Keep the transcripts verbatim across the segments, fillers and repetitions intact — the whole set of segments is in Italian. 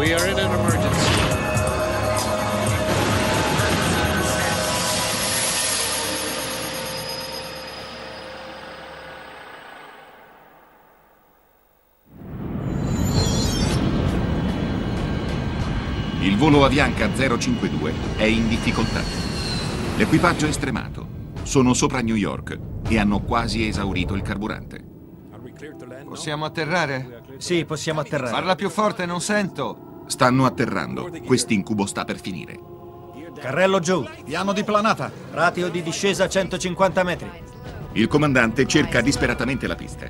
We are in an emergency. Il volo Avianca zero cinquantadue è in difficoltà. L'equipaggio è stremato. Sono sopra New York e hanno quasi esaurito il carburante. Possiamo atterrare? Sì, possiamo atterrare. Parla più forte, non sento. Stanno atterrando. Quest'incubo sta per finire. Carrello giù. Piano di planata. Ratio di discesa centocinquanta metri. Il comandante cerca disperatamente la pista,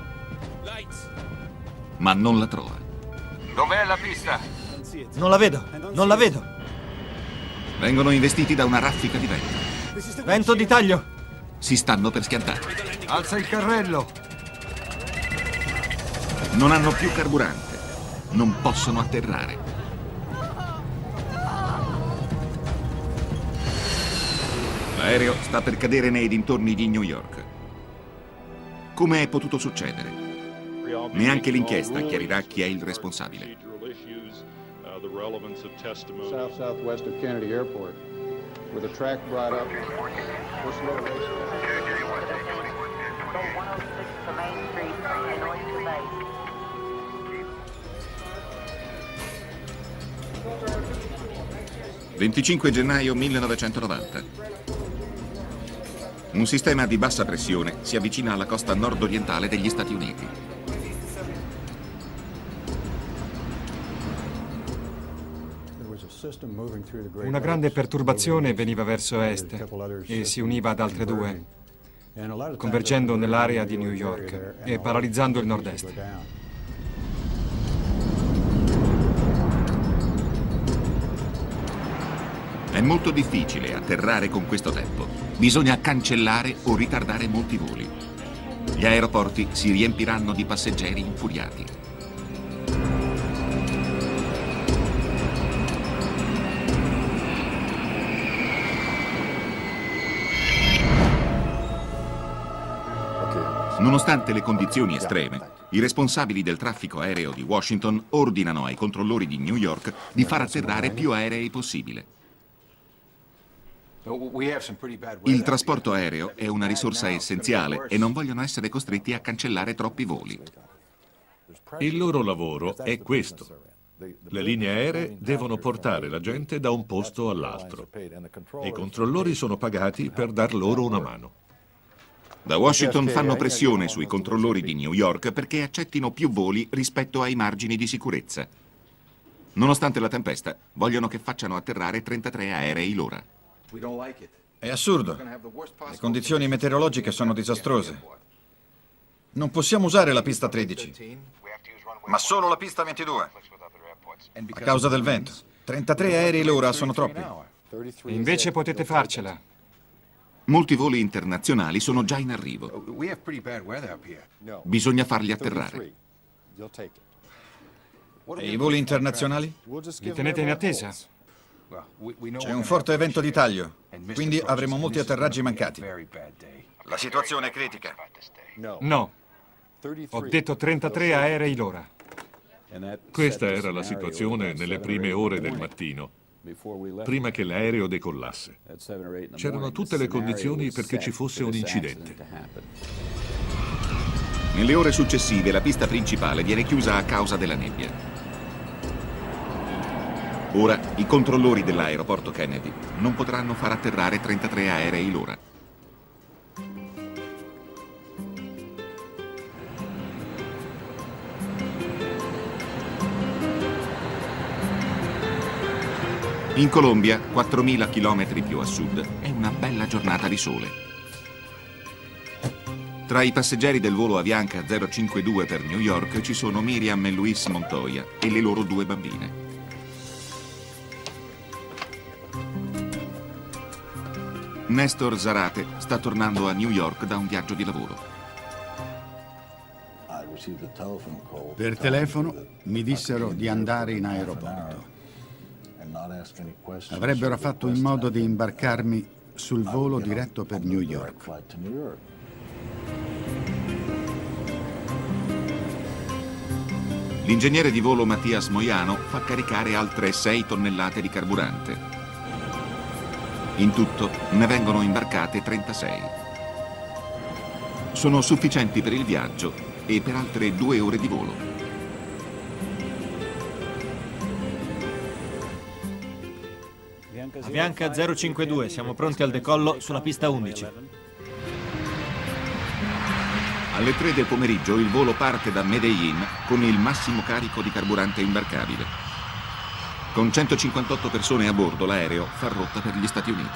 ma non la trova. Dov'è la pista? Non la vedo, non la vedo. Vengono investiti da una raffica di vento. Vento di taglio. Si stanno per schiantare. Alza il carrello. Non hanno più carburante. Non possono atterrare. L'aereo sta per cadere nei dintorni di New York. Come è potuto succedere? Neanche l'inchiesta chiarirà chi è il responsabile. South southwest of Kennedy Airport, with a track brought up. venticinque gennaio millenovecentonovanta. Un sistema di bassa pressione si avvicina alla costa nord-orientale degli Stati Uniti. Una grande perturbazione veniva verso est e si univa ad altre due, convergendo nell'area di New York e paralizzando il nord-est. È molto difficile atterrare con questo tempo. Bisogna cancellare o ritardare molti voli. Gli aeroporti si riempiranno di passeggeri infuriati. Nonostante le condizioni estreme, i responsabili del traffico aereo di Washington ordinano ai controllori di New York di far atterrare più aerei possibile. Il trasporto aereo è una risorsa essenziale e non vogliono essere costretti a cancellare troppi voli. Il loro lavoro è questo. Le linee aeree devono portare la gente da un posto all'altro. E i controllori sono pagati per dar loro una mano. Da Washington fanno pressione sui controllori di New York perché accettino più voli rispetto ai margini di sicurezza. Nonostante la tempesta, vogliono che facciano atterrare trentatré aerei l'ora. È assurdo. Le condizioni meteorologiche sono disastrose. Non possiamo usare la pista tredici, ma solo la pista ventidue. A causa del vento. trentatré aerei l'ora sono troppi. Invece potete farcela. Molti voli internazionali sono già in arrivo. Bisogna farli atterrare. E i voli internazionali? Li tenete in attesa? C'è un forte evento di taglio, quindi avremo molti atterraggi mancati. La situazione è critica. No. Ho detto trentatré aerei l'ora. Questa era la situazione nelle prime ore del mattino, prima che l'aereo decollasse. C'erano tutte le condizioni perché ci fosse un incidente. Nelle ore successive la pista principale viene chiusa a causa della nebbia. Ora i controllori dell'aeroporto Kennedy non potranno far atterrare trentatré aerei l'ora. In Colombia, quattromila chilometri più a sud, è una bella giornata di sole. Tra i passeggeri del volo Avianca zero cinquantadue per New York ci sono Miriam e Luis Montoya e le loro due bambine. Nestor Zarate sta tornando a New York da un viaggio di lavoro. Per telefono mi dissero di andare in aeroporto. Avrebbero fatto in modo di imbarcarmi sul volo diretto per New York. L'ingegnere di volo Mattias Moiano fa caricare altre sei tonnellate di carburante. In tutto ne vengono imbarcate trentasei. Sono sufficienti per il viaggio e per altre due ore di volo. Avianca zero cinquantadue, siamo pronti al decollo sulla pista undici. Alle tre del pomeriggio il volo parte da Medellin con il massimo carico di carburante imbarcabile. Con centocinquantotto persone a bordo, l'aereo fa rotta per gli Stati Uniti.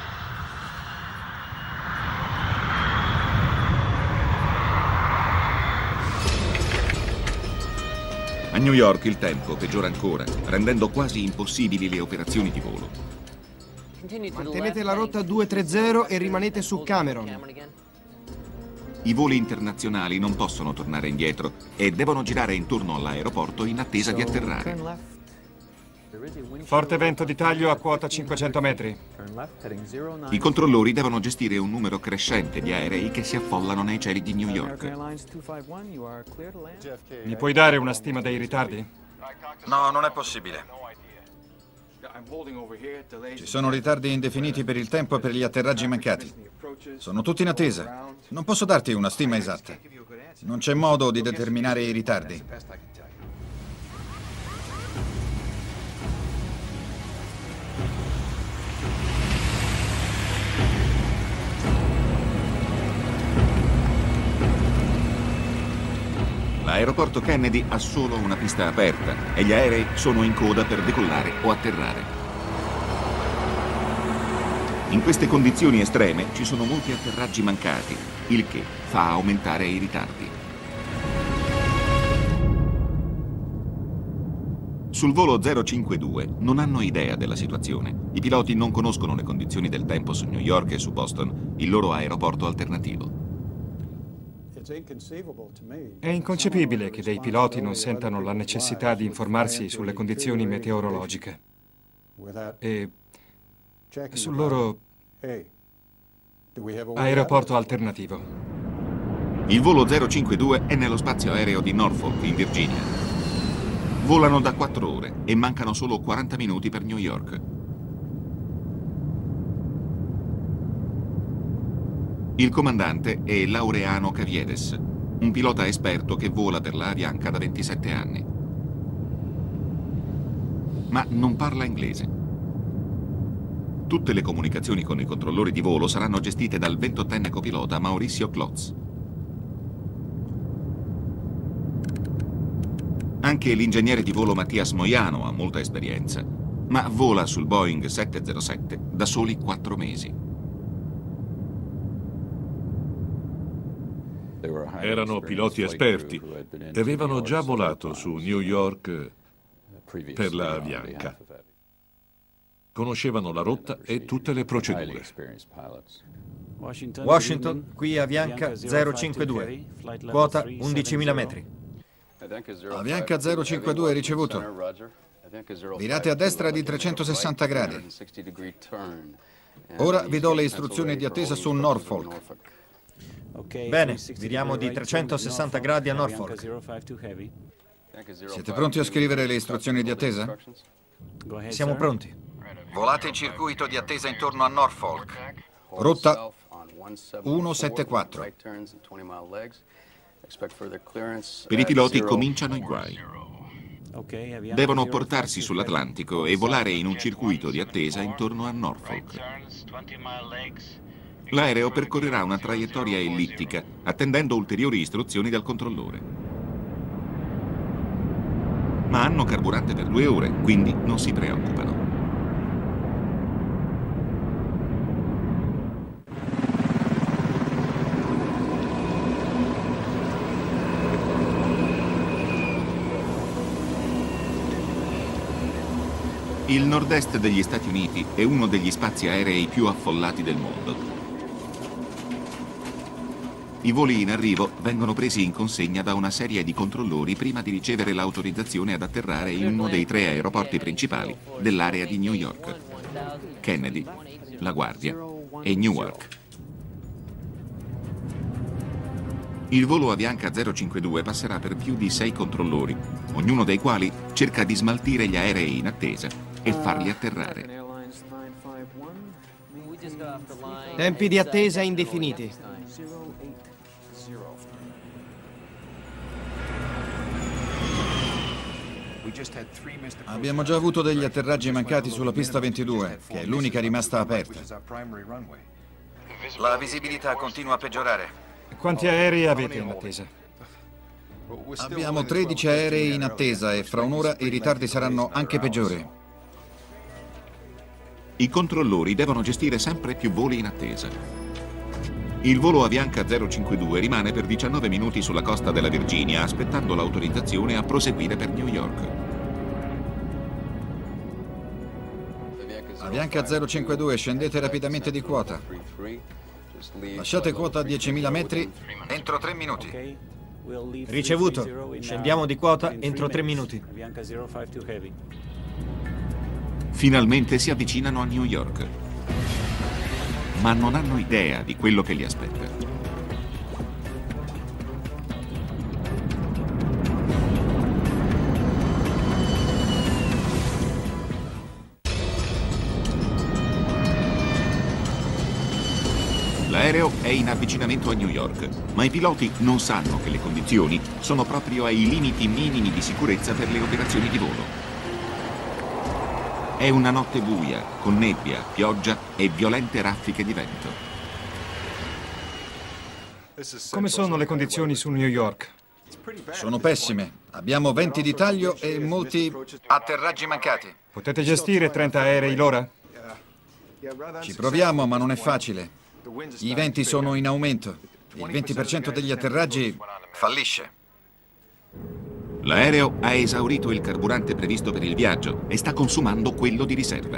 A New York il tempo peggiora ancora, rendendo quasi impossibili le operazioni di volo. Mantenete la rotta due trenta e rimanete su Cameron. I voli internazionali non possono tornare indietro e devono girare intorno all'aeroporto in attesa di atterrare. Forte vento di taglio a quota cinquecento metri. I controllori devono gestire un numero crescente di aerei che si affollano nei cieli di New York. Mi puoi dare una stima dei ritardi? No, non è possibile. Ci sono ritardi indefiniti per il tempo e per gli atterraggi mancati. Sono tutti in attesa. Non posso darti una stima esatta. Non c'è modo di determinare i ritardi. L'aeroporto Kennedy ha solo una pista aperta e gli aerei sono in coda per decollare o atterrare. In queste condizioni estreme ci sono molti atterraggi mancati, il che fa aumentare i ritardi. Sul volo zero cinquantadue non hanno idea della situazione. I piloti non conoscono le condizioni del tempo su New York e su Boston, il loro aeroporto alternativo. È inconcepibile che dei piloti non sentano la necessità di informarsi sulle condizioni meteorologiche e sul loro aeroporto alternativo. Il volo zero cinquantadue è nello spazio aereo di Norfolk, in Virginia. Volano da quattro ore e mancano solo quaranta minuti per New York. Il comandante è Laureano Caviedes, un pilota esperto che vola per la Avianca da ventisette anni. Ma non parla inglese. Tutte le comunicazioni con i controllori di volo saranno gestite dal ventottenne copilota Mauricio Klotz. Anche l'ingegnere di volo Mattias Moiano ha molta esperienza, ma vola sul Boeing sette zero sette da soli quattro mesi. Erano piloti esperti e avevano già volato su New York per la Avianca. Conoscevano la rotta e tutte le procedure. Washington, qui Avianca zero cinquantadue, quota undicimila metri. Avianca zero cinquantadue ricevuto. Virate a destra di trecentosessanta gradi. Ora vi do le istruzioni di attesa su Norfolk. Bene, viriamo di trecentosessanta gradi a Norfolk. Siete pronti a scrivere le istruzioni di attesa? Siamo pronti. Volate in circuito di attesa intorno a Norfolk. Rotta uno sette quattro. Per i piloti cominciano i guai. Devono portarsi sull'Atlantico e volare in un circuito di attesa intorno a Norfolk. L'aereo percorrerà una traiettoria ellittica, attendendo ulteriori istruzioni dal controllore. Ma hanno carburante per due ore, quindi non si preoccupano. Il nord-est degli Stati Uniti è uno degli spazi aerei più affollati del mondo. I voli in arrivo vengono presi in consegna da una serie di controllori prima di ricevere l'autorizzazione ad atterrare in uno dei tre aeroporti principali dell'area di New York: Kennedy, LaGuardia e Newark. Il volo Avianca zero cinquantadue passerà per più di sei controllori, ognuno dei quali cerca di smaltire gli aerei in attesa e farli atterrare. Tempi di attesa indefiniti. Abbiamo già avuto degli atterraggi mancati sulla pista ventidue, che è l'unica rimasta aperta. La visibilità continua a peggiorare. Quanti aerei avete in attesa? Abbiamo tredici aerei in attesa e fra un'ora i ritardi saranno anche peggiori. I controllori devono gestire sempre più voli in attesa. Il volo Avianca zero cinquantadue rimane per diciannove minuti sulla costa della Virginia, aspettando l'autorizzazione a proseguire per New York. Avianca zero cinquantadue, scendete rapidamente di quota. Lasciate quota a diecimila metri entro tre minuti. Ricevuto. Scendiamo di quota entro tre minuti. Finalmente si avvicinano a New York, ma non hanno idea di quello che li aspetta. L'aereo è in avvicinamento a New York, ma i piloti non sanno che le condizioni sono proprio ai limiti minimi di sicurezza per le operazioni di volo. È una notte buia, con nebbia, pioggia e violente raffiche di vento. Come sono le condizioni su New York? Sono pessime. Abbiamo venti di taglio e molti atterraggi mancati. Potete gestire trenta aerei l'ora? Ci proviamo, ma non è facile. I venti sono in aumento. Il venti per cento degli atterraggi fallisce. L'aereo ha esaurito il carburante previsto per il viaggio e sta consumando quello di riserva.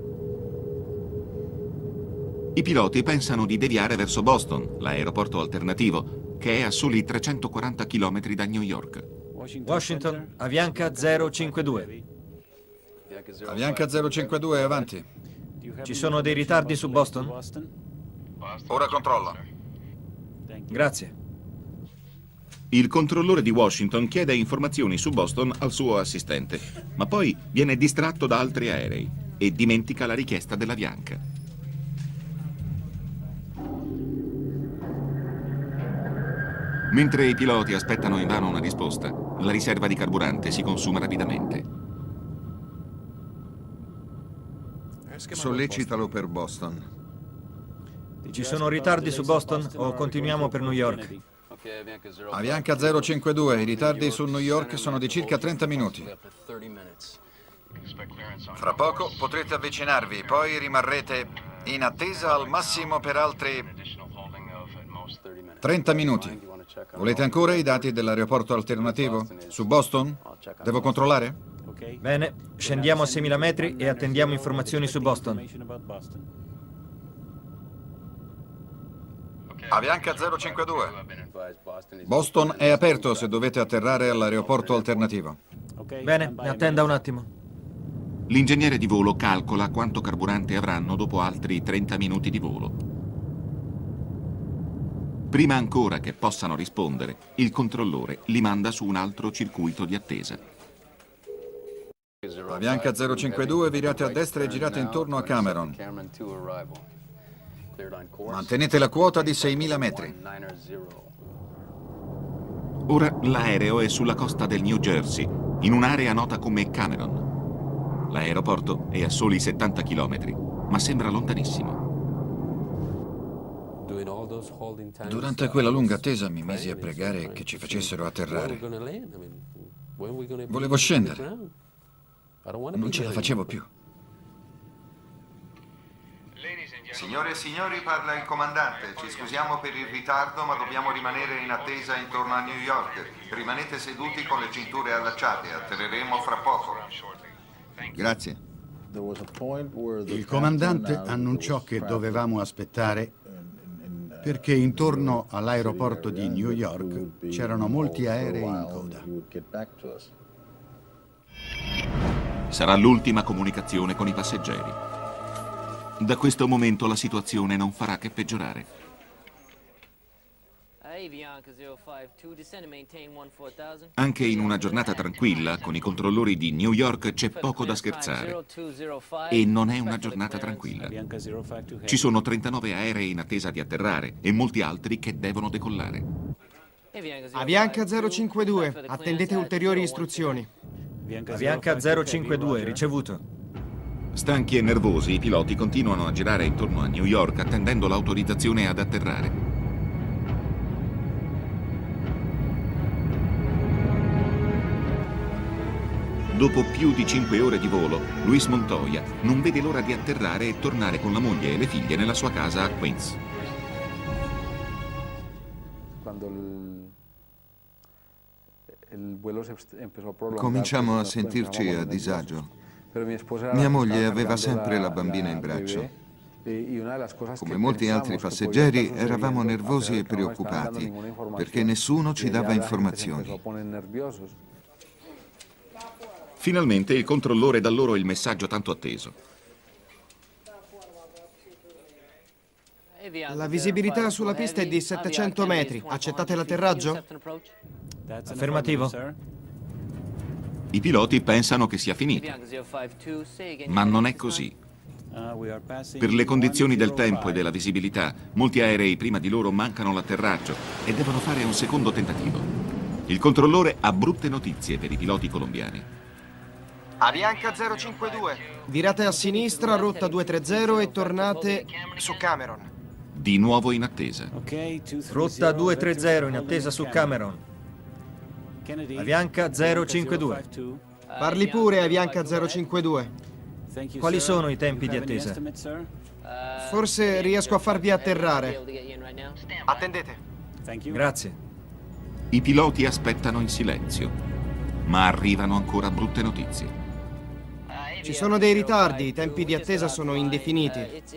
I piloti pensano di deviare verso Boston, l'aeroporto alternativo, che è a soli trecentoquaranta chilometri da New York. Washington, Avianca zero cinquantadue. Avianca zero cinquantadue, avanti. Ci sono dei ritardi su Boston? Ora controllo. Grazie. Il controllore di Washington chiede informazioni su Boston al suo assistente, ma poi viene distratto da altri aerei e dimentica la richiesta dell'Avianca. Mentre i piloti aspettano invano una risposta, la riserva di carburante si consuma rapidamente. Sollecitalo per Boston. Ci sono ritardi su Boston o continuiamo per New York? Avianca zero cinquantadue, i ritardi su New York sono di circa trenta minuti. Fra poco potrete avvicinarvi, poi rimarrete in attesa al massimo per altri trenta minuti. Volete ancora i dati dell'aeroporto alternativo? Su Boston? Devo controllare? Bene, scendiamo a seimila metri e attendiamo informazioni su Boston. Avianca zero cinquantadue. Boston è aperto se dovete atterrare all'aeroporto alternativo. Bene, attenda un attimo. L'ingegnere di volo calcola quanto carburante avranno dopo altri trenta minuti di volo. Prima ancora che possano rispondere, il controllore li manda su un altro circuito di attesa. Avianca zero cinquantadue, virate a destra e girate intorno a Cameron. Mantenete la quota di seimila metri. Ora l'aereo è sulla costa del New Jersey, in un'area nota come Cameron. L'aeroporto è a soli settanta chilometri, ma sembra lontanissimo. Durante quella lunga attesa mi misi a pregare che ci facessero atterrare. Volevo scendere. Non ce la facevo più. Signore e signori, parla il comandante. Ci scusiamo per il ritardo, ma dobbiamo rimanere in attesa intorno a New York. Rimanete seduti con le cinture allacciate. Atterreremo fra poco. Grazie. Il comandante annunciò che dovevamo aspettare perché intorno all'aeroporto di New York c'erano molti aerei in coda. Sarà l'ultima comunicazione con i passeggeri. Da questo momento la situazione non farà che peggiorare. Anche in una giornata tranquilla, con i controllori di New York, c'è poco da scherzare. E non è una giornata tranquilla. Ci sono trentanove aerei in attesa di atterrare e molti altri che devono decollare. Avianca zero cinquantadue, attendete ulteriori istruzioni. Avianca zero cinquantadue, ricevuto. Stanchi e nervosi, i piloti continuano a girare intorno a New York attendendo l'autorizzazione ad atterrare. Dopo più di cinque ore di volo, Luis Montoya non vede l'ora di atterrare e tornare con la moglie e le figlie nella sua casa a Queens. Cominciamo a sentirci a disagio. Mia moglie aveva sempre la bambina in braccio. Come molti altri passeggeri, eravamo nervosi e preoccupati perché nessuno ci dava informazioni. Finalmente il controllore dà loro il messaggio tanto atteso. La visibilità sulla pista è di settecento metri. Accettate l'atterraggio? Affermativo. I piloti pensano che sia finita, ma non è così. Per le condizioni del tempo e della visibilità, molti aerei prima di loro mancano l'atterraggio e devono fare un secondo tentativo. Il controllore ha brutte notizie per i piloti colombiani. Avianca zero cinquantadue. Virate a sinistra, rotta due tre zero e tornate su Cameron. Di nuovo in attesa. Rotta due tre zero in attesa su Cameron. Avianca zero cinquantadue. Parli pure, Avianca zero cinquantadue. Quali sono i tempi di attesa? Forse riesco a farvi atterrare. Attendete. Grazie. I piloti aspettano in silenzio, ma arrivano ancora brutte notizie. Ci sono dei ritardi, i tempi di attesa sono indefiniti.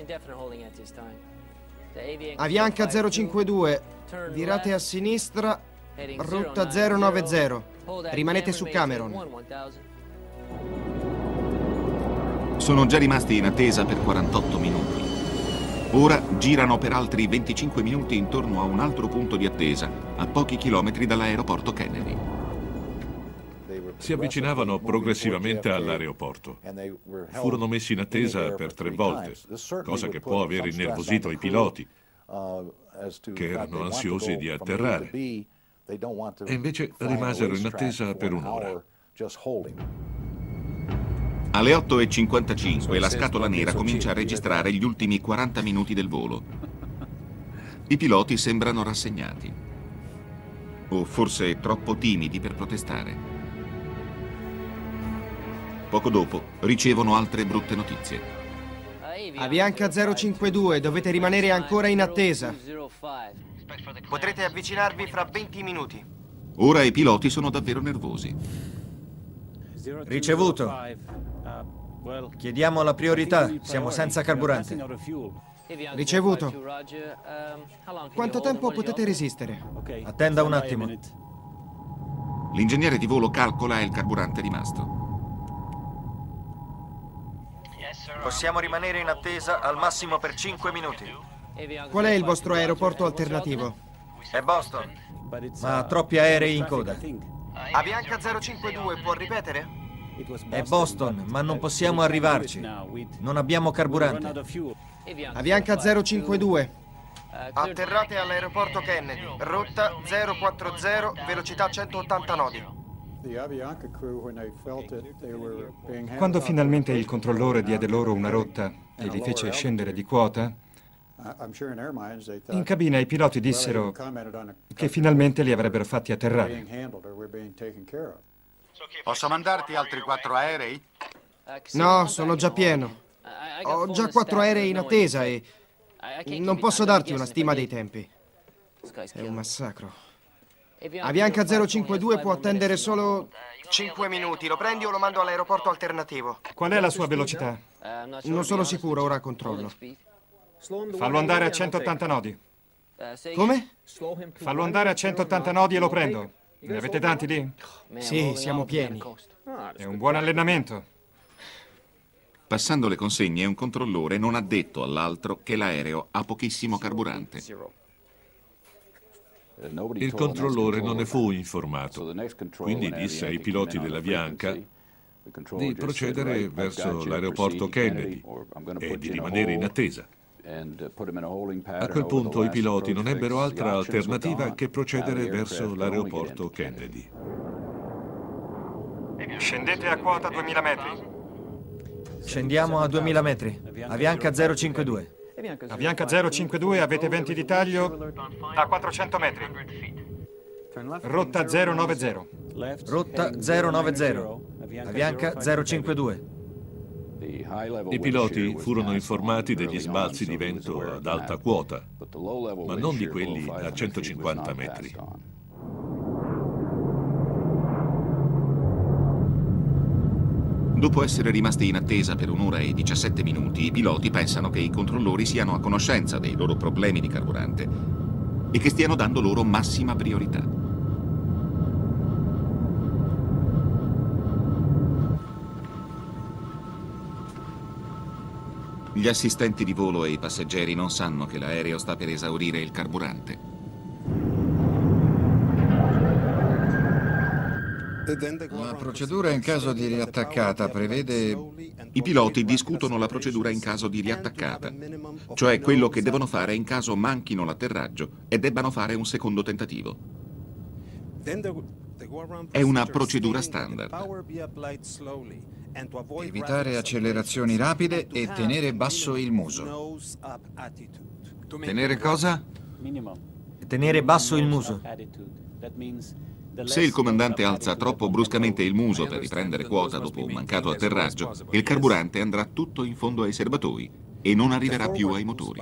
Avianca zero cinquantadue, virate a sinistra, rotta zero nove zero. Rimanete su Cameron. Sono già rimasti in attesa per quarantotto minuti. Ora girano per altri venticinque minuti intorno a un altro punto di attesa, a pochi chilometri dall'aeroporto Kennedy. Si avvicinavano progressivamente all'aeroporto. Furono messi in attesa per tre volte, cosa che può aver innervosito i piloti, che erano ansiosi di atterrare. E invece rimasero in attesa per un'ora. Alle otto e cinquantacinque la scatola nera comincia a registrare gli ultimi quaranta minuti del volo. I piloti sembrano rassegnati, o forse troppo timidi per protestare. Poco dopo ricevono altre brutte notizie. Avianca zero cinquantadue, dovete rimanere ancora in attesa. Potrete avvicinarvi fra venti minuti. Ora i piloti sono davvero nervosi. Ricevuto. Chiediamo la priorità, siamo senza carburante. Ricevuto. Quanto tempo potete resistere? Attenda un attimo. L'ingegnere di volo calcola il carburante rimasto. Possiamo rimanere in attesa al massimo per cinque minuti. Qual è il vostro aeroporto alternativo? È Boston, ma ha troppi aerei in coda. Avianca zero cinquantadue, può ripetere? È Boston, ma non possiamo arrivarci. Non abbiamo carburante. Avianca zero cinquantadue. Atterrate all'aeroporto Kennedy. Rotta zero quattro zero, velocità centottanta nodi. Quando finalmente il controllore diede loro una rotta e li fece scendere di quota, in cabina i piloti dissero che finalmente li avrebbero fatti atterrare. Posso mandarti altri quattro aerei? No, sono già pieno. Ho già quattro aerei in attesa e non posso darti una stima dei tempi. È un massacro. Avianca zero cinquantadue può attendere solo cinque minuti. Lo prendi o lo mando all'aeroporto alternativo? Qual è la sua velocità? Non sono sicuro, ora controllo. Fallo andare a centottanta nodi. Come? Fallo andare a centottanta nodi e lo prendo. Ne avete tanti lì? Sì, siamo pieni. È un buon allenamento. Passando le consegne, un controllore non ha detto all'altro che l'aereo ha pochissimo carburante. Il controllore non ne fu informato, quindi disse ai piloti dell'Avianca di procedere verso l'aeroporto Kennedy e di rimanere in attesa. A quel punto i piloti non ebbero altra alternativa che procedere verso l'aeroporto Kennedy. Scendete a quota duemila metri. Scendiamo a duemila metri. Avianca zero cinquantadue. Avianca zero cinquantadue, avete venti di taglio a quattrocento metri. Rotta zero novanta. Rotta zero novanta. Avianca zero cinquantadue. I piloti furono informati degli sbalzi di vento ad alta quota, ma non di quelli a centocinquanta metri. Dopo essere rimasti in attesa per un'ora e diciassette minuti, i piloti pensano che i controllori siano a conoscenza dei loro problemi di carburante e che stiano dando loro massima priorità. Gli assistenti di volo e i passeggeri non sanno che l'aereo sta per esaurire il carburante. La procedura in caso di riattaccata prevede... I piloti discutono la procedura in caso di riattaccata, cioè quello che devono fare in caso manchino l'atterraggio e debbano fare un secondo tentativo. È una procedura standard. Evitare accelerazioni rapide e tenere basso il muso. Tenere cosa? Tenere basso il muso. Se il comandante alza troppo bruscamente il muso per riprendere quota dopo un mancato atterraggio, il carburante andrà tutto in fondo ai serbatoi e non arriverà più ai motori.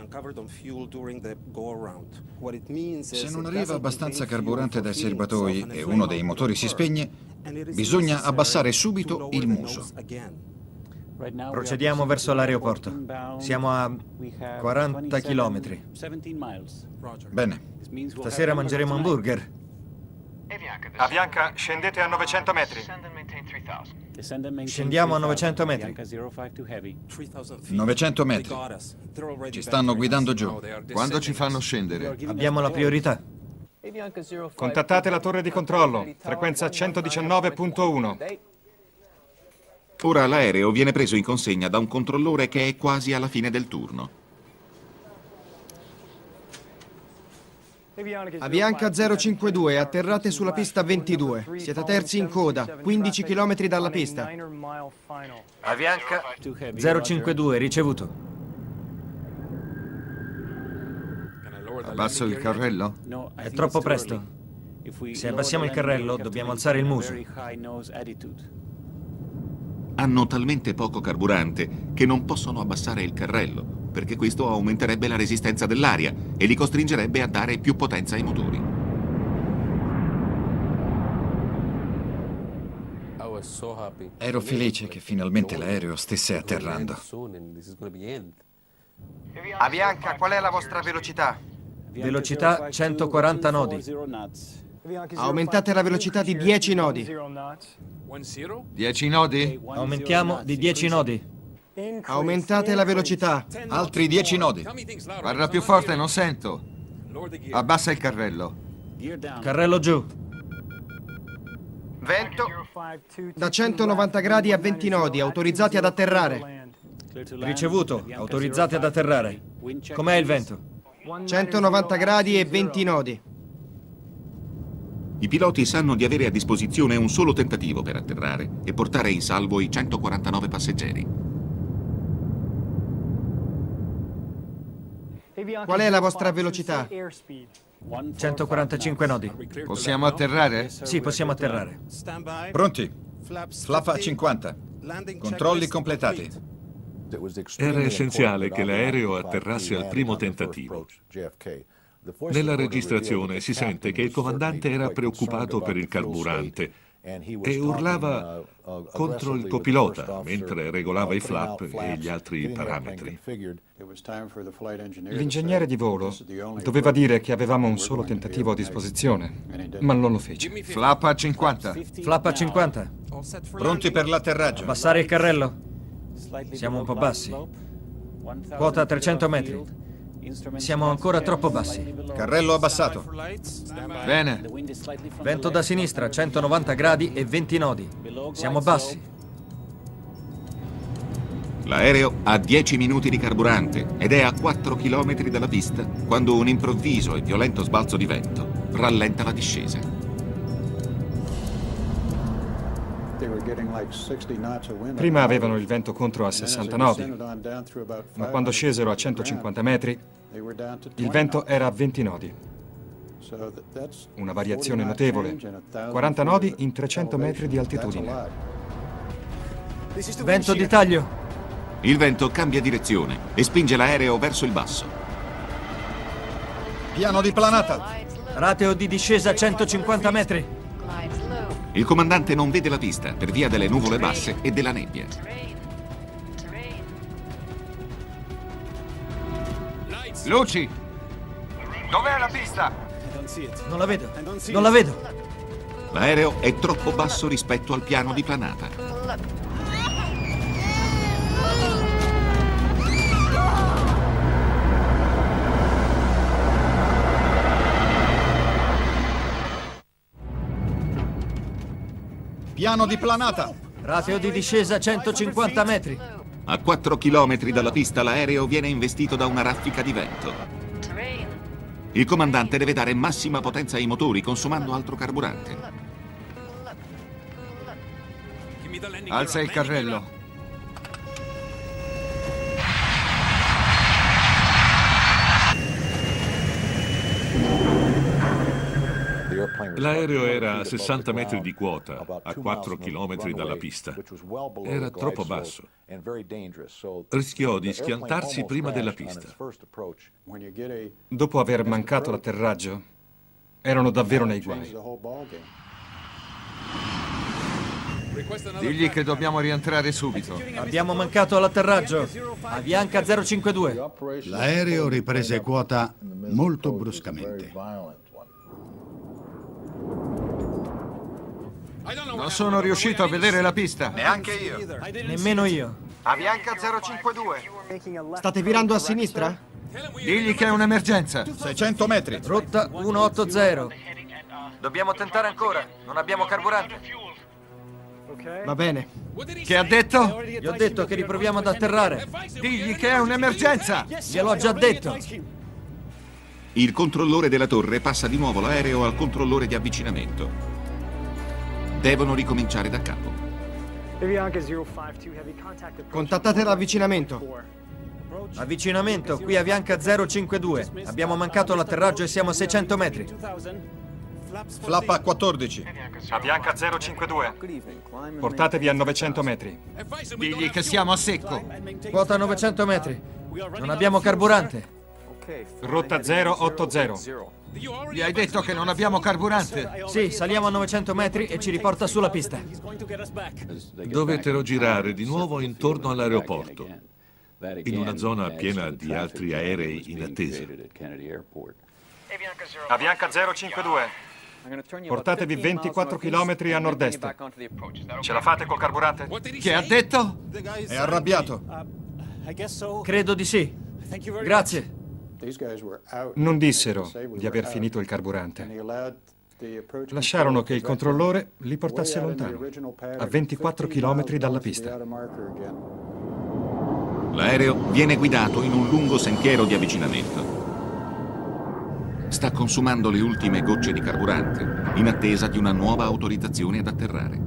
Se non arriva abbastanza carburante dai serbatoi e uno dei motori si spegne, bisogna abbassare subito il muso. Procediamo verso l'aeroporto. Siamo a quaranta chilometri. Bene. Stasera mangeremo hamburger. Avianca, scendete a novecento metri. Scendiamo a novecento metri. novecento metri. Ci stanno guidando giù. Quando ci fanno scendere? Abbiamo la priorità. Contattate la torre di controllo, frequenza centodiciannove punto uno. Ora l'aereo viene preso in consegna da un controllore che è quasi alla fine del turno. Avianca zero cinquantadue, atterrate sulla pista ventidue. Siete terzi in coda, quindici chilometri dalla pista. Avianca zero cinquantadue, ricevuto. Abbasso il carrello? È troppo presto. Se abbassiamo il carrello, dobbiamo alzare il muso. Hanno talmente poco carburante che non possono abbassare il carrello, perché questo aumenterebbe la resistenza dell'aria e li costringerebbe a dare più potenza ai motori. Ero felice che finalmente l'aereo stesse atterrando. Avianca, qual è la vostra velocità? Velocità centoquaranta nodi. Aumentate la velocità di dieci nodi. dieci nodi? Aumentiamo di dieci nodi. Aumentate la velocità. Altri dieci nodi. Parla più forte, non sento. Abbassa il carrello. Carrello giù. Vento da centonovanta gradi a venti nodi, autorizzati ad atterrare. Ricevuto, autorizzati ad atterrare. Com'è il vento? centonovanta gradi e venti nodi. I piloti sanno di avere a disposizione un solo tentativo per atterrare e portare in salvo i centoquarantanove passeggeri. Qual è la vostra velocità? centoquarantacinque nodi. Possiamo atterrare? Sì, possiamo atterrare. Pronti? Flap a cinquanta. Controlli completati. Era essenziale che l'aereo atterrasse al primo tentativo. Nella registrazione si sente che il comandante era preoccupato per il carburante e urlava contro il copilota mentre regolava i flap e gli altri parametri. L'ingegnere di volo doveva dire che avevamo un solo tentativo a disposizione, ma non lo fece. Flap a cinquanta. Flap a cinquanta. Pronti per l'atterraggio. Abbassare il carrello. Siamo un po' bassi. Quota trecento metri. Siamo ancora troppo bassi. Carrello abbassato. Bene. Vento da sinistra, centonovanta gradi e venti nodi. Siamo bassi. L'aereo ha dieci minuti di carburante ed è a quattro chilometri dalla pista quando un improvviso e violento sbalzo di vento rallenta la discesa. Prima avevano il vento contro a sessanta nodi, ma quando scesero a centocinquanta metri, il vento era a venti nodi. Una variazione notevole. quaranta nodi in trecento metri di altitudine. Vento di taglio. Il vento cambia direzione e spinge l'aereo verso il basso. Piano di planata. Rateo di discesa centocinquanta metri. Il comandante non vede la pista per via delle nuvole basse e della nebbia. Luci! Dov'è la pista? Non la vedo. Non la vedo. L'aereo è troppo basso rispetto al piano di planata. Piano di planata. Rateo di discesa centocinquanta metri. A quattro chilometri dalla pista l'aereo viene investito da una raffica di vento. Il comandante deve dare massima potenza ai motori consumando altro carburante. Alza il carrello. L'aereo era a sessanta metri di quota, a quattro chilometri dalla pista. Era troppo basso. Rischiò di schiantarsi prima della pista. Dopo aver mancato l'atterraggio, erano davvero nei guai. Digli che dobbiamo rientrare subito. Abbiamo mancato l'atterraggio. Avianca zero cinquantadue. L'aereo riprese quota molto bruscamente. Non sono riuscito a vedere la pista. Neanche io. Nemmeno io. Avianca zero cinquantadue. State virando a sinistra? Digli che è un'emergenza. seicento metri. Rotta centottanta. Dobbiamo tentare ancora. Non abbiamo carburante. Va bene. Che ha detto? Gli ho detto che riproviamo ad atterrare. Digli che è un'emergenza. Gliel'ho già detto. Il controllore della torre passa di nuovo l'aereo al controllore di avvicinamento. Devono ricominciare da capo. Contattate l'avvicinamento. Avvicinamento, qui Avianca zero cinquantadue. Abbiamo mancato l'atterraggio e siamo a seicento metri. Flap a quattordici. Avianca zero cinquantadue. Portatevi a novecento metri. Digli che siamo a secco. Quota novecento metri. Non abbiamo carburante. Rotta zero ottanta. Gli hai detto che non abbiamo carburante? Sì, saliamo a novecento metri e ci riporta sulla pista. Dovettero girare di nuovo intorno all'aeroporto, in una zona piena di altri aerei in attesa. Avianca zero cinquantadue. Portatevi ventiquattro chilometri a nord-est. Ce la fate col carburante? Che ha detto? È arrabbiato. Credo di sì. Grazie. Non dissero di aver finito il carburante. Lasciarono che il controllore li portasse lontano, a ventiquattro chilometri dalla pista. L'aereo viene guidato in un lungo sentiero di avvicinamento. Sta consumando le ultime gocce di carburante in attesa di una nuova autorizzazione ad atterrare.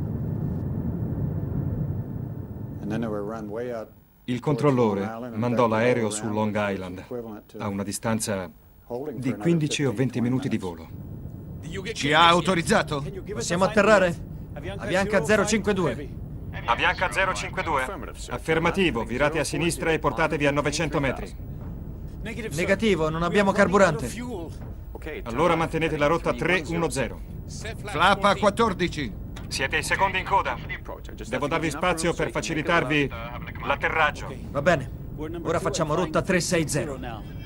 Il controllore mandò l'aereo su Long Island, a una distanza di quindici o venti minuti di volo. Ci ha autorizzato? Possiamo atterrare? Avianca zero cinquantadue. Avianca zero cinquantadue. Affermativo, virate a sinistra e portatevi a novecento metri. Negativo, non abbiamo carburante. Allora mantenete la rotta tre uno zero. Flap a quattordici. Siete i secondi in coda. Devo darvi spazio per facilitarvi l'atterraggio. Va bene. Ora facciamo rotta tre sei zero.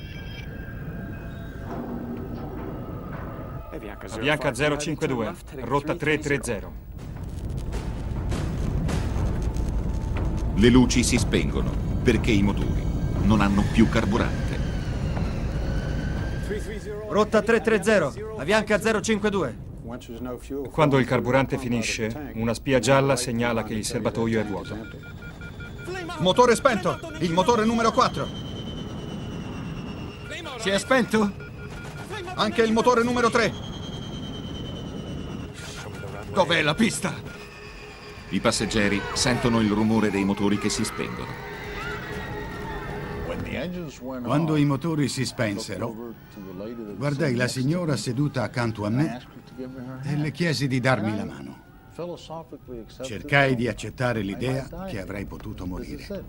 Avianca zero cinquantadue, rotta tre tre zero. Le luci si spengono perché i motori non hanno più carburante. Rotta tre tre zero, Avianca zero cinque due. Quando il carburante finisce, una spia gialla segnala che il serbatoio è vuoto. Motore spento! Il motore numero quattro! Si è spento? Anche il motore numero tre! Dov'è la pista? I passeggeri sentono il rumore dei motori che si spengono. Quando i motori si spensero, guardai la signora seduta accanto a me e le chiesi di darmi la mano. Cercai di accettare l'idea che avrei potuto morire.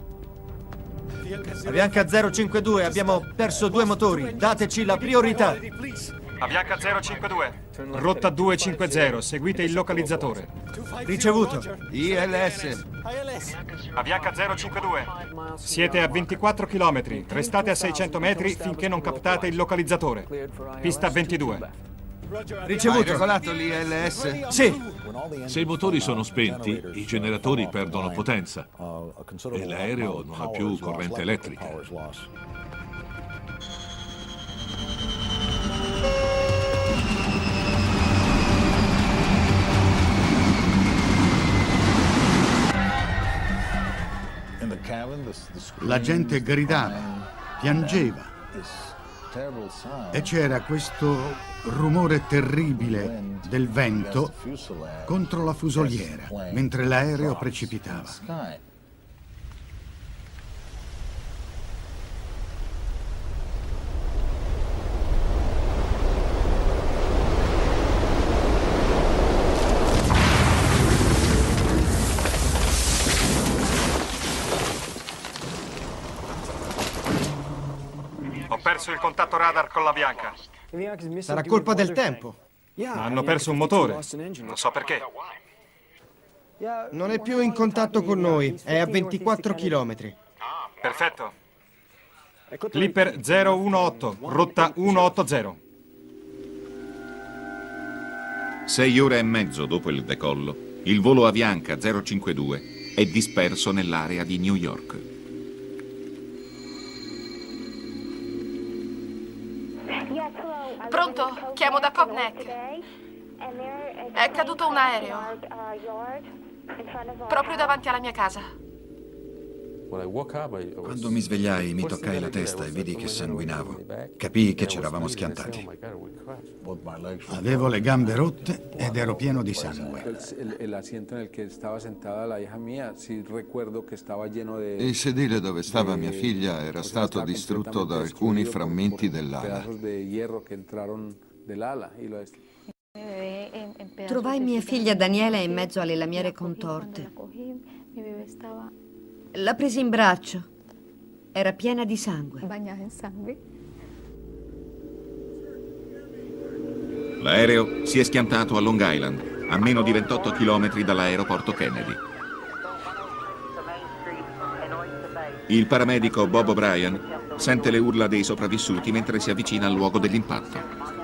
Avianca zero cinque due, abbiamo perso due motori. Dateci la priorità. Avianca zero cinque due, rotta due cinque zero, seguite il localizzatore. Ricevuto. I L S. Avianca zero cinque due, siete a ventiquattro chilometri, restate a seicento metri finché non captate il localizzatore. Pista ventidue. Ricevuto. Hai regolato l'I L S? Sì. Se i motori sono spenti, i generatori perdono potenza e l'aereo non ha più corrente elettrica. La gente gridava, piangeva e c'era questo rumore terribile del vento contro la fusoliera mentre l'aereo precipitava. Ho perso il contatto radar con l'Avianca. Sarà colpa del tempo. Hanno perso un motore. Non so perché. Non è più in contatto con noi, è a ventiquattro chilometri. Perfetto. Clipper zero uno otto, rotta uno otto zero. Sei ore e mezzo dopo il decollo, il volo Avianca zero cinque due è disperso nell'area di New York. Pronto? Chiamo da Cognac. È caduto un aereo. Proprio davanti alla mia casa. Quando mi svegliai mi toccai la testa e vidi che sanguinavo. Capii che ci eravamo schiantati. Avevo le gambe rotte ed ero pieno di sangue. Il sedile dove stava mia figlia era stato distrutto da alcuni frammenti dell'ala. Trovai mia figlia Daniela in mezzo alle lamiere contorte. La presi in braccio. Era piena di sangue. L'aereo si è schiantato a Long Island, a meno di ventotto chilometri dall'aeroporto Kennedy. Il paramedico Bob O'Brien sente le urla dei sopravvissuti mentre si avvicina al luogo dell'impatto.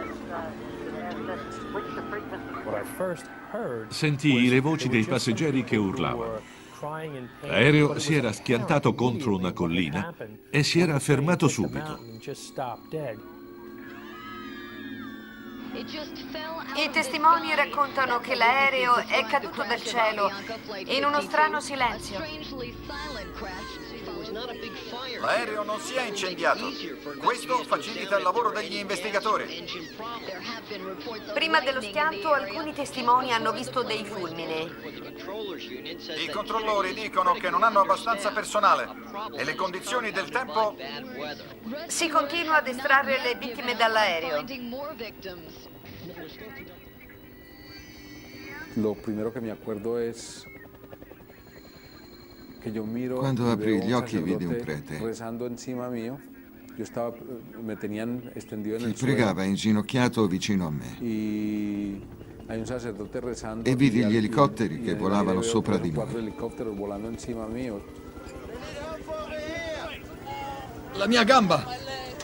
Sentii le voci dei passeggeri che urlavano. L'aereo si era schiantato contro una collina e si era fermato subito. I testimoni raccontano che l'aereo è caduto dal cielo in uno strano silenzio. L'aereo non si è incendiato. Questo facilita il lavoro degli investigatori. Prima dello schianto alcuni testimoni hanno visto dei fulmini. I controllori dicono che non hanno abbastanza personale e le condizioni del tempo... Si continua ad estrarre le vittime dall'aereo. Lo primero che mi accordo è Quando aprii gli occhi vidi un prete che pregava inginocchiato vicino a me e vidi gli elicotteri che volavano sopra di noi. La mia gamba!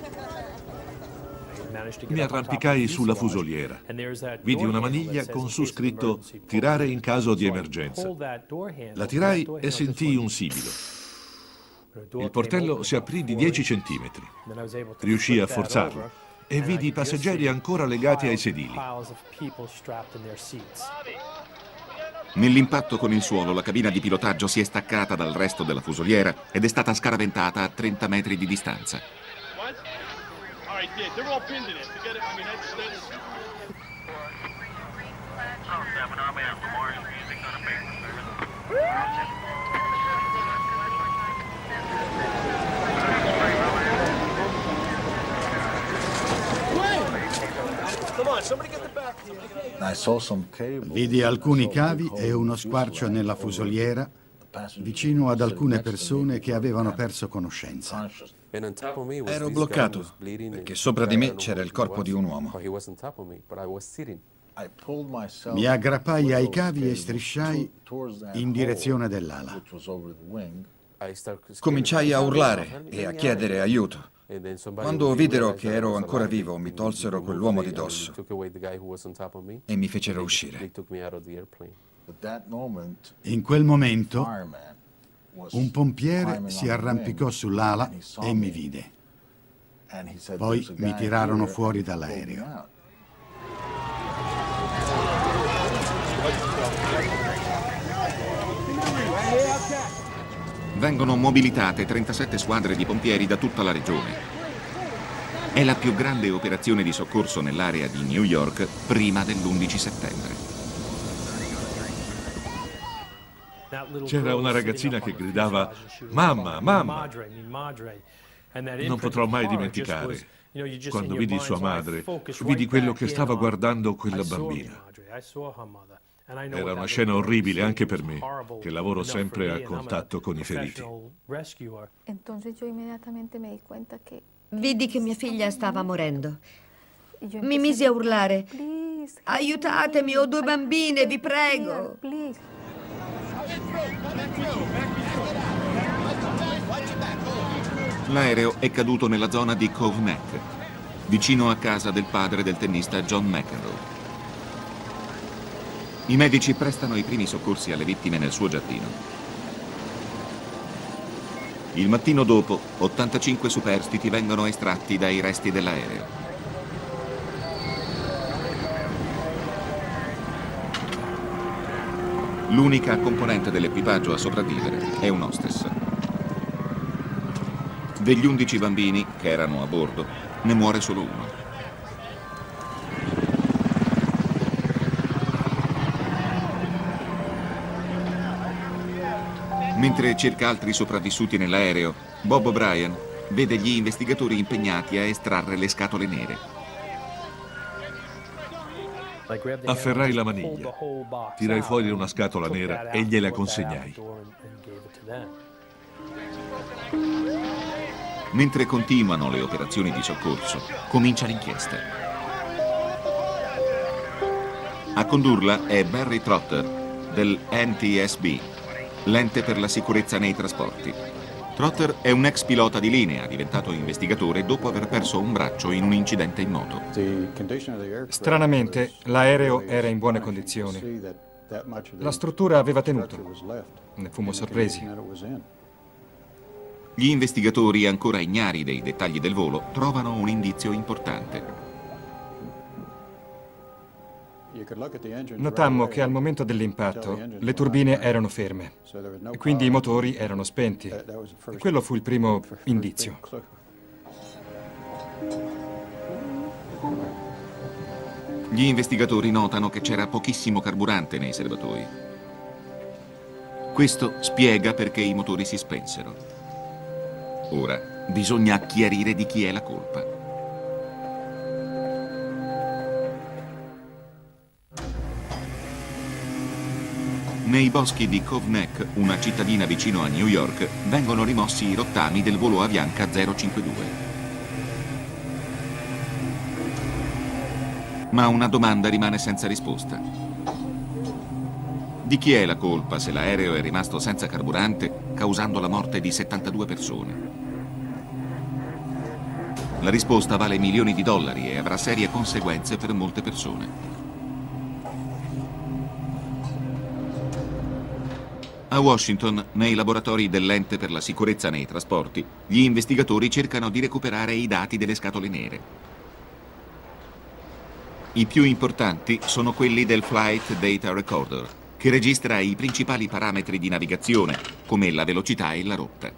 Mi arrampicai sulla fusoliera. Vidi una maniglia con su scritto "tirare in caso di emergenza". La tirai e sentii un sibilo. Il portello si aprì di dieci centimetri. Riuscii a forzarlo. e vidi i passeggeri ancora legati ai sedili. Nell'impatto con il suolo, la cabina di pilotaggio si è staccata dal resto della fusoliera ed è stata scaraventata a trenta metri di distanza. Vidi alcuni cavi e uno squarcio nella fusoliera vicino ad alcune persone che avevano perso conoscenza. Ero bloccato perché sopra di me c'era il corpo di un uomo. Mi aggrappai ai cavi e strisciai in direzione dell'ala. Cominciai a urlare e a chiedere aiuto. Quando videro che ero ancora vivo, mi tolsero quell'uomo di dosso e mi fecero uscire. In quel momento, un pompiere si arrampicò sull'ala e mi vide. Poi mi tirarono fuori dall'aereo. Vengono mobilitate trentasette squadre di pompieri da tutta la regione. È la più grande operazione di soccorso nell'area di New York prima dell'undici settembre. C'era una ragazzina che gridava "Mamma, mamma!". Non potrò mai dimenticare. Quando vidi sua madre, vidi quello che stava guardando quella bambina. Era una scena orribile anche per me, che lavoro sempre a contatto con i feriti. Vidi che mia figlia stava morendo. Mi misi a urlare: aiutatemi, ho due bambine, vi prego. L'aereo è caduto nella zona di Cove Neck, vicino a casa del padre del tennista John McEnroe. I medici prestano i primi soccorsi alle vittime nel suo giardino. Il mattino dopo, ottantacinque superstiti vengono estratti dai resti dell'aereo. L'unica componente dell'equipaggio a sopravvivere è un hostess. Degli undici bambini che erano a bordo, ne muore solo uno. Mentre cerca altri sopravvissuti nell'aereo, Bob O'Brien vede gli investigatori impegnati a estrarre le scatole nere. Afferrai la maniglia, tirai fuori una scatola nera e gliela consegnai. Mentre continuano le operazioni di soccorso, comincia l'inchiesta. A condurla è Barry Trotter del N T S B, l'ente per la sicurezza nei trasporti. Trotter è un ex pilota di linea, diventato investigatore dopo aver perso un braccio in un incidente in moto. Stranamente, l'aereo era in buone condizioni. La struttura aveva tenuto. Ne fummo sorpresi. Gli investigatori, ancora ignari dei dettagli del volo, trovano un indizio importante. Notammo che al momento dell'impatto le turbine erano ferme, e quindi i motori erano spenti. E quello fu il primo indizio. Gli investigatori notano che c'era pochissimo carburante nei serbatoi. Questo spiega perché i motori si spensero. Ora bisogna chiarire di chi è la colpa. Nei boschi di Cove Neck, una cittadina vicino a New York, vengono rimossi i rottami del volo Avianca zero cinquantadue. Ma una domanda rimane senza risposta. Di chi è la colpa se l'aereo è rimasto senza carburante, causando la morte di settantadue persone? La risposta vale milioni di dollari e avrà serie conseguenze per molte persone. A Washington, nei laboratori dell'ente per la sicurezza nei trasporti, gli investigatori cercano di recuperare i dati delle scatole nere. I più importanti sono quelli del Flight Data Recorder, che registra i principali parametri di navigazione, come la velocità e la rotta.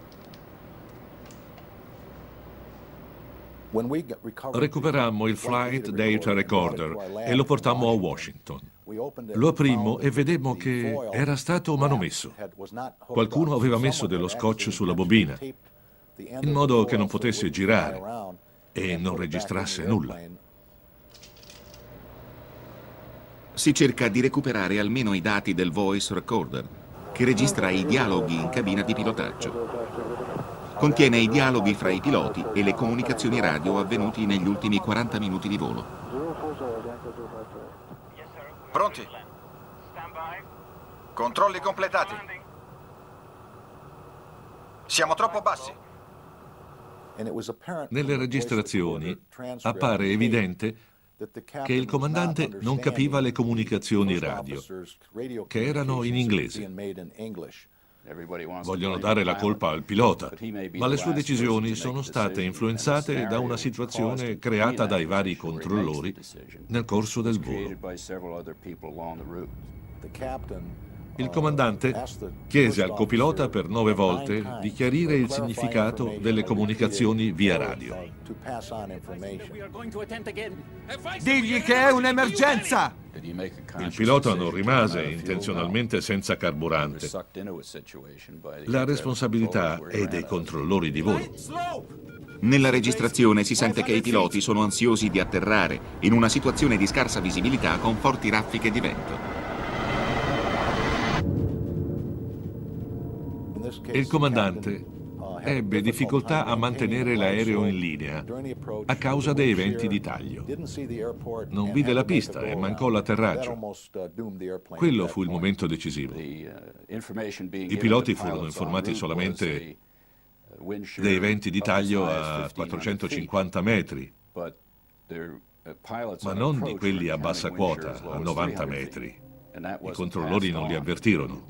Recuperammo il Flight Data Recorder e lo portammo a Washington. Lo aprimmo e vedemmo che era stato manomesso. Qualcuno aveva messo dello scotch sulla bobina, in modo che non potesse girare e non registrasse nulla. Si cerca di recuperare almeno i dati del Voice Recorder, che registra i dialoghi in cabina di pilotaggio. Contiene i dialoghi fra i piloti e le comunicazioni radio avvenuti negli ultimi quaranta minuti di volo. Pronti? Controlli completati. Siamo troppo bassi. Nelle registrazioni appare evidente che il comandante non capiva le comunicazioni radio, che erano in inglese. Vogliono dare la colpa al pilota, ma le sue decisioni sono state influenzate da una situazione creata dai vari controllori nel corso del volo. Il comandante chiese al copilota per nove volte di chiarire il significato delle comunicazioni via radio. Digli che è un'emergenza! Il pilota non rimase intenzionalmente senza carburante. La responsabilità è dei controllori di volo. Nella registrazione si sente che i piloti sono ansiosi di atterrare in una situazione di scarsa visibilità con forti raffiche di vento. Il comandante ebbe difficoltà a mantenere l'aereo in linea a causa dei venti di taglio. Non vide la pista e mancò l'atterraggio. Quello fu il momento decisivo. I piloti furono informati solamente dei venti di taglio a quattrocentocinquanta metri, ma non di quelli a bassa quota, a novanta metri. I controllori non li avvertirono.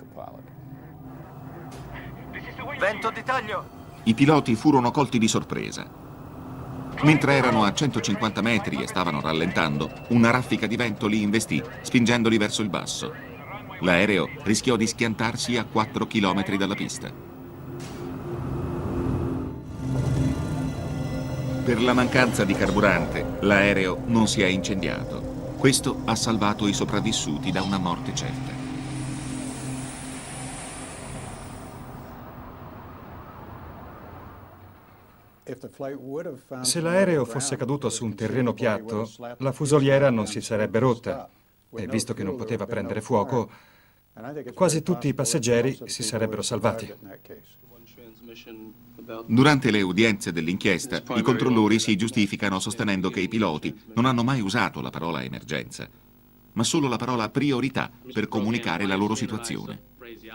Vento di taglio! I piloti furono colti di sorpresa. Mentre erano a centocinquanta metri e stavano rallentando, una raffica di vento li investì, spingendoli verso il basso. L'aereo rischiò di schiantarsi a quattro chilometri dalla pista. Per la mancanza di carburante, l'aereo non si è incendiato. Questo ha salvato i sopravvissuti da una morte certa. Se l'aereo fosse caduto su un terreno piatto, la fusoliera non si sarebbe rotta e visto che non poteva prendere fuoco, quasi tutti i passeggeri si sarebbero salvati. Durante le udienze dell'inchiesta, i controllori si giustificano sostenendo che i piloti non hanno mai usato la parola emergenza, ma solo la parola priorità per comunicare la loro situazione.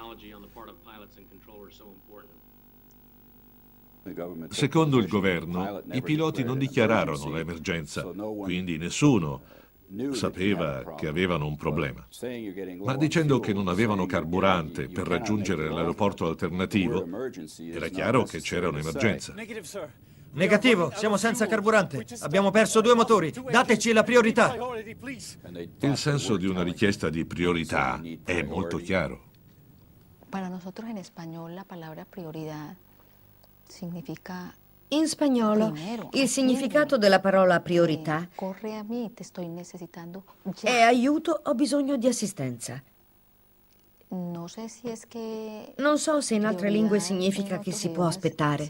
Secondo il governo, i piloti non dichiararono l'emergenza, quindi nessuno sapeva che avevano un problema. Ma dicendo che non avevano carburante per raggiungere l'aeroporto alternativo, era chiaro che c'era un'emergenza. Negativo, siamo senza carburante. Abbiamo perso due motori. Dateci la priorità. Il senso di una richiesta di priorità è molto chiaro. Para nosotros en español la palabra prioridad significa in spagnolo il significato della parola priorità è aiuto, ho bisogno di assistenza. Non so se in altre lingue significa che si può aspettare.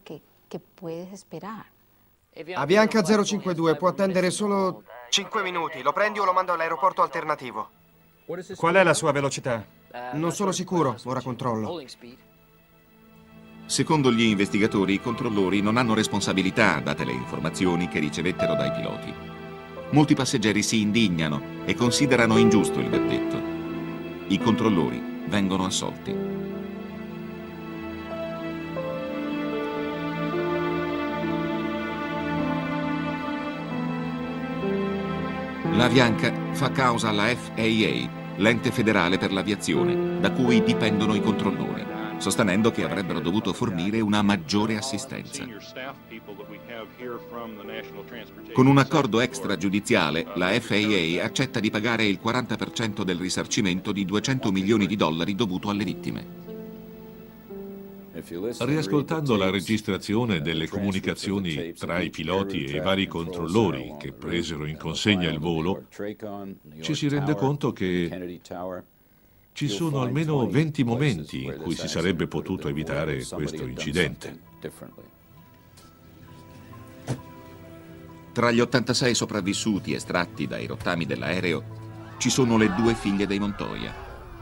Avianca zero cinque due può attendere solo cinque minuti. Lo prendi o lo mando all'aeroporto alternativo? Qual è la sua velocità? Non sono sicuro, ora controllo. Secondo gli investigatori, i controllori non hanno responsabilità, date le informazioni che ricevettero dai piloti. Molti passeggeri si indignano e considerano ingiusto il verdetto. I controllori vengono assolti. L'Avianca fa causa alla F A A, l'ente federale per l'aviazione, da cui dipendono i controllori. sostenendo che avrebbero dovuto fornire una maggiore assistenza. Con un accordo extragiudiziale, la F A A accetta di pagare il quaranta per cento del risarcimento di duecento milioni di dollari dovuto alle vittime. Riascoltando la registrazione delle comunicazioni tra i piloti e i vari controllori che presero in consegna il volo, ci si rende conto che ci sono almeno venti momenti in cui si sarebbe potuto evitare questo incidente. Tra gli ottantasei sopravvissuti estratti dai rottami dell'aereo ci sono le due figlie dei Montoya.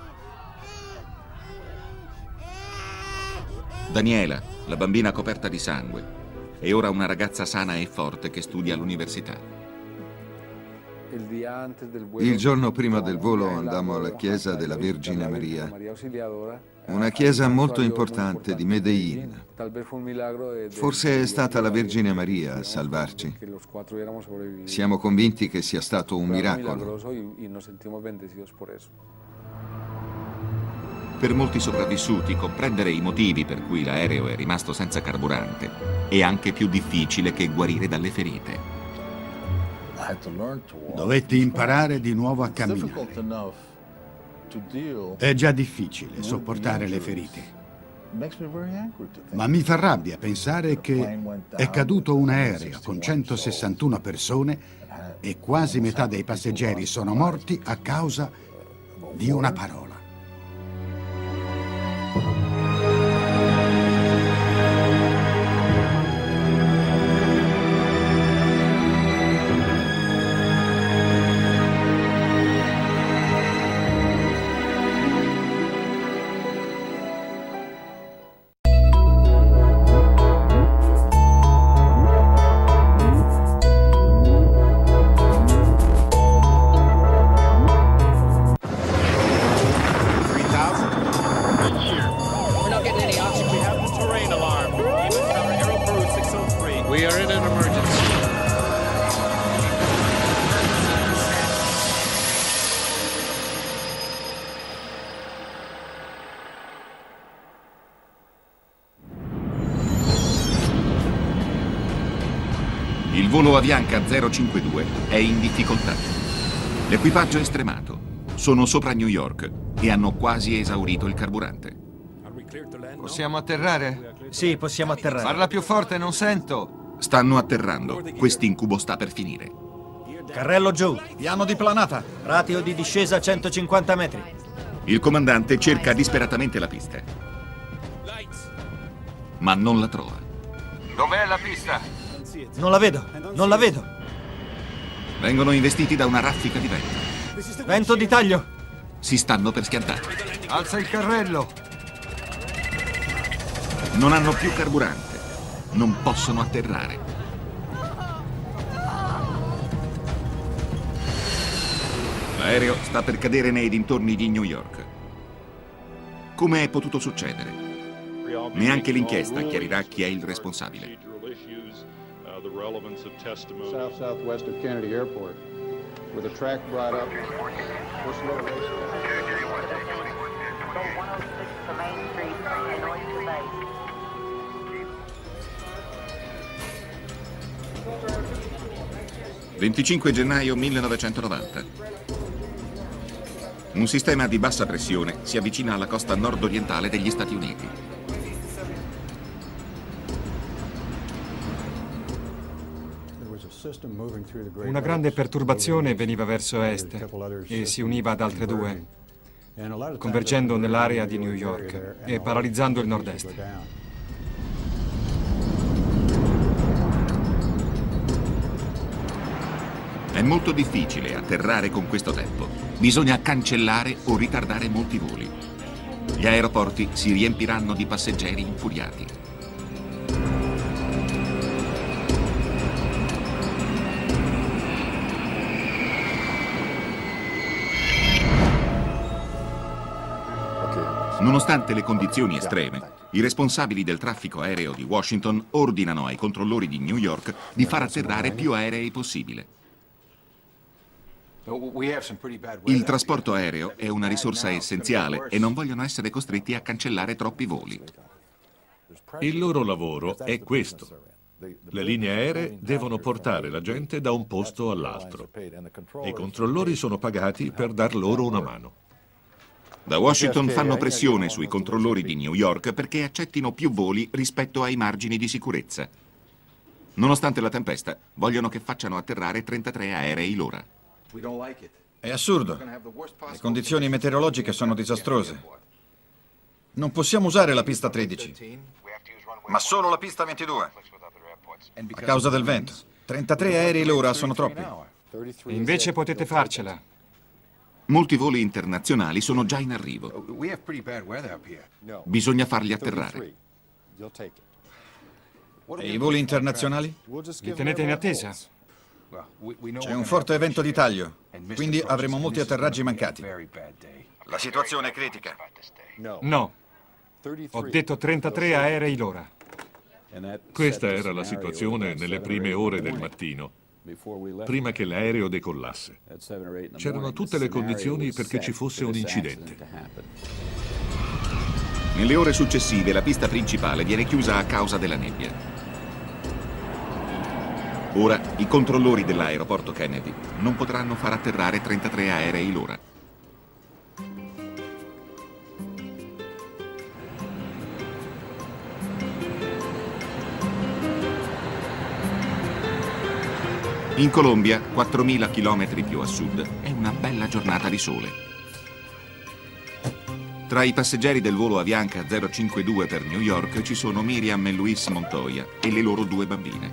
Daniela, la bambina coperta di sangue, è ora una ragazza sana e forte che studia all'università. Il giorno prima del volo andammo alla chiesa della Vergine Maria, una chiesa molto importante di Medellin. Forse è stata la Vergine Maria a salvarci. Siamo convinti che sia stato un miracolo. Per molti sopravvissuti, comprendere i motivi per cui l'aereo è rimasto senza carburante è anche più difficile che guarire dalle ferite. Dovetti imparare di nuovo a camminare. È già difficile sopportare le ferite. Ma mi fa rabbia pensare che è caduto un aereo con centosessantuno persone e quasi metà dei passeggeri sono morti a causa di una parola. Il volo Avianca zero cinquantadue è in difficoltà. L'equipaggio è stremato. Sono sopra New York e hanno quasi esaurito il carburante. Possiamo atterrare? Sì, possiamo atterrare. Parla più forte, non sento. Stanno atterrando. Quest'incubo sta per finire. Carrello giù. Piano di planata. Ratio di discesa centocinquanta metri. Il comandante cerca disperatamente la pista, ma non la trova. Dov'è la pista? Non la vedo, non la vedo. Vengono investiti da una raffica di vento. Vento di taglio. Si stanno per schiantare. Alza il carrello. Non hanno più carburante. Non possono atterrare. L'aereo sta per cadere nei dintorni di New York. Come è potuto succedere? Neanche l'inchiesta chiarirà chi è il responsabile. South southwest of Kennedy Airport, with a track brought up. venticinque gennaio millenovecentonovanta. Un sistema di bassa pressione si avvicina alla costa nord-orientale degli Stati Uniti. Una grande perturbazione veniva verso est e si univa ad altre due, convergendo nell'area di New York e paralizzando il nord-est. È molto difficile atterrare con questo tempo. Bisogna cancellare o ritardare molti voli. Gli aeroporti si riempiranno di passeggeri infuriati. Nonostante le condizioni estreme, i responsabili del traffico aereo di Washington ordinano ai controllori di New York di far atterrare più aerei possibile. Il trasporto aereo è una risorsa essenziale e non vogliono essere costretti a cancellare troppi voli. Il loro lavoro è questo. Le linee aeree devono portare la gente da un posto all'altro e i controllori sono pagati per dar loro una mano. Da Washington fanno pressione sui controllori di New York perché accettino più voli rispetto ai margini di sicurezza. Nonostante la tempesta, vogliono che facciano atterrare trentatré aerei l'ora. È assurdo. Le condizioni meteorologiche sono disastrose. Non possiamo usare la pista tredici, ma solo la pista ventidue. A causa del vento. trentatré aerei l'ora sono troppi. Invece potete farcela. Molti voli internazionali sono già in arrivo. Bisogna farli atterrare. E i voli internazionali? Li tenete in attesa? C'è un forte evento di taglio, quindi avremo molti atterraggi mancati. La situazione è critica. No. Ho detto trentatré aerei l'ora. Questa era la situazione nelle prime ore del mattino, prima che l'aereo decollasse. C'erano tutte le condizioni perché ci fosse un incidente. Nelle ore successive la pista principale viene chiusa a causa della nebbia. Ora i controllori dell'aeroporto Kennedy non potranno far atterrare trentatré aerei l'ora. In Colombia, quattromila chilometri più a sud, è una bella giornata di sole. Tra i passeggeri del volo Avianca zero cinquantadue per New York ci sono Miriam e Luis Montoya e le loro due bambine.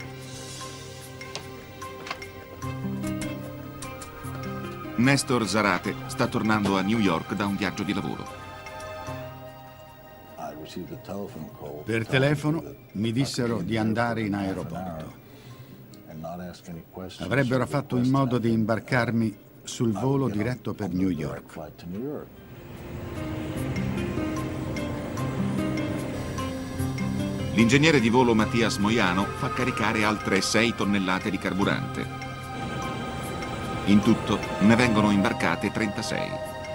Nestor Zarate sta tornando a New York da un viaggio di lavoro. Per telefono mi dissero di andare in aeroporto. Avrebbero fatto in modo di imbarcarmi sul volo diretto per New York. L'ingegnere di volo Mattias Moiano fa caricare altre sei tonnellate di carburante. In tutto ne vengono imbarcate trentasei.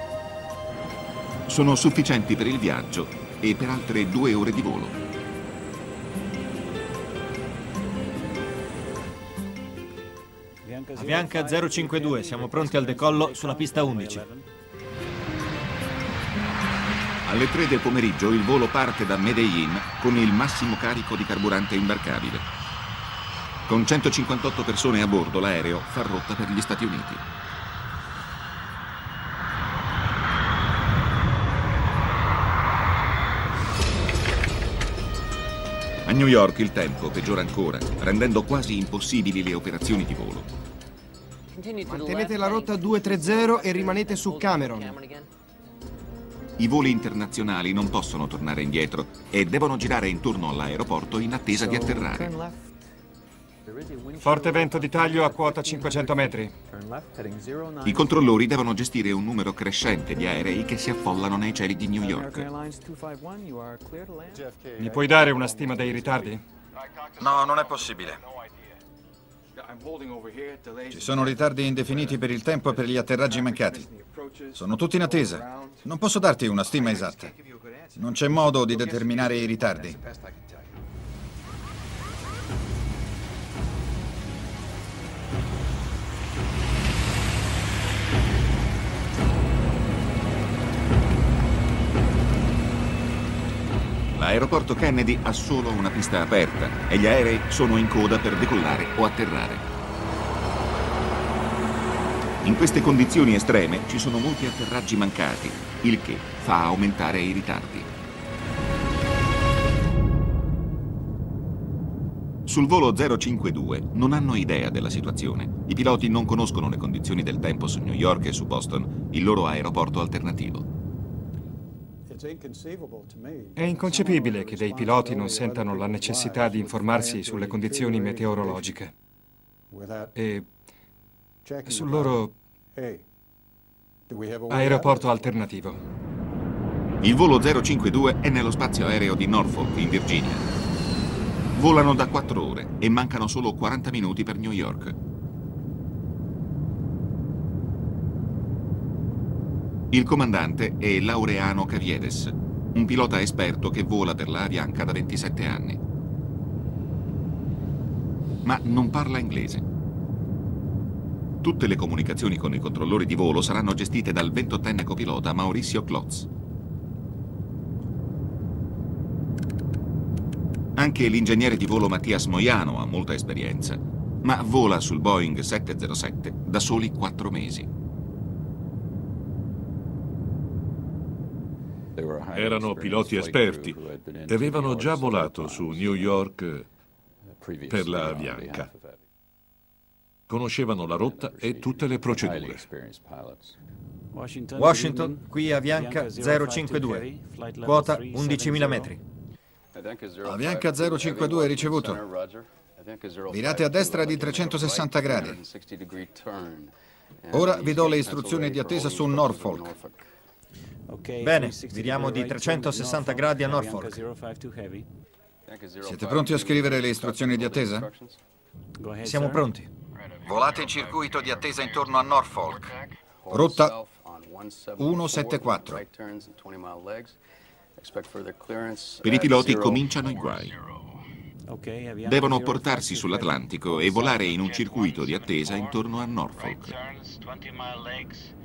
Sono sufficienti per il viaggio e per altre due ore di volo. Avianca zero cinquantadue, siamo pronti al decollo sulla pista undici. Alle tre del pomeriggio il volo parte da Medellin con il massimo carico di carburante imbarcabile. Con centocinquantotto persone a bordo, l'aereo fa rotta per gli Stati Uniti. A New York il tempo peggiora ancora, rendendo quasi impossibili le operazioni di volo. Mantenete la rotta due tre zero e rimanete su Cameron. I voli internazionali non possono tornare indietro e devono girare intorno all'aeroporto in attesa di atterrare. Forte vento di taglio a quota cinquecento metri. I controllori devono gestire un numero crescente di aerei che si affollano nei cieli di New York. Mi puoi dare una stima dei ritardi? No, non è possibile. Ci sono ritardi indefiniti per il tempo e per gli atterraggi mancati. Sono tutti in attesa. Non posso darti una stima esatta. Non c'è modo di determinare i ritardi. L'aeroporto Kennedy ha solo una pista aperta e gli aerei sono in coda per decollare o atterrare. In queste condizioni estreme ci sono molti atterraggi mancati, il che fa aumentare i ritardi. Sul volo zero cinquantadue non hanno idea della situazione. I piloti non conoscono le condizioni del tempo su New York e su Boston, il loro aeroporto alternativo. È inconcepibile che dei piloti non sentano la necessità di informarsi sulle condizioni meteorologiche e sul loro aeroporto alternativo. Il volo zero cinquantadue è nello spazio aereo di Norfolk, in Virginia. Volano da quattro ore e mancano solo quaranta minuti per New York. Il comandante è Laureano Caviedes, un pilota esperto che vola per la Avianca da ventisette anni. Ma non parla inglese. Tutte le comunicazioni con i controllori di volo saranno gestite dal ventottenne copilota Mauricio Klotz. Anche l'ingegnere di volo Mattias Moiano ha molta esperienza, ma vola sul Boeing sette zero sette da soli quattro mesi. Erano piloti esperti e avevano già volato su New York per la Avianca. Conoscevano la rotta e tutte le procedure. Washington, qui Avianca zero cinquantadue, quota undicimila metri. Avianca zero cinquantadue ricevuto. Virate a destra di trecentosessanta gradi. Ora vi do le istruzioni di attesa su Norfolk. Bene, viriamo di trecentosessanta gradi a Norfolk. Siete pronti a scrivere le istruzioni di attesa? Siamo pronti. Volate in circuito di attesa intorno a Norfolk. Rotta centosettantaquattro. Per i piloti cominciano i guai. Devono portarsi sull'Atlantico e volare in un circuito di attesa intorno a Norfolk.